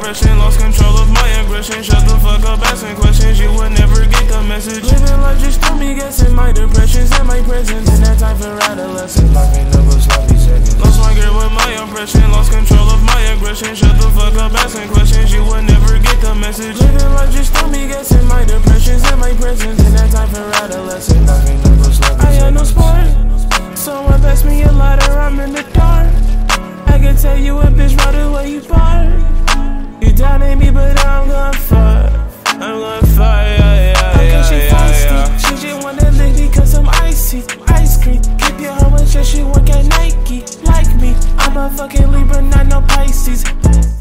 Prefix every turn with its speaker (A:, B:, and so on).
A: depression, lost control of my aggression. Shut the fuck up, asking questions, you would never get the message. Living life just threw me guessing my depressions and my presence. In that time for adolescence, life ain't never sloppy seconds. Lost my grip with my oppression, lost control of my aggression. Shut the fuck up, asking questions, you would never get the message. Living life just threw me guessing my depressions and my presence. In that time for adolescence, life ain't never sloppy seconds. I had no sport, someone passed me a lighter, I'm in the dark. I can tell you a bitch right away you park. You doubted me, but I'm gonna fuck. I'm gonna fuck, okay, she feisty. She just wanna lick me cause I'm icy. Ice cream, keep your hoe in check, she work at Nike. Like me, I'm a fucking Libra, not no Pisces.